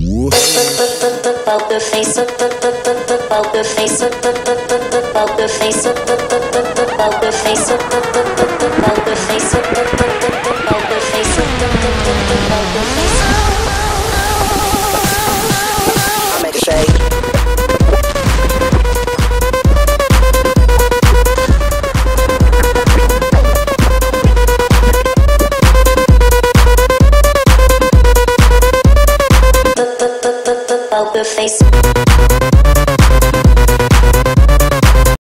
Poker face, poker face, poker face, poker face, poker face, poker face, poker face. I make a shake. Poker face.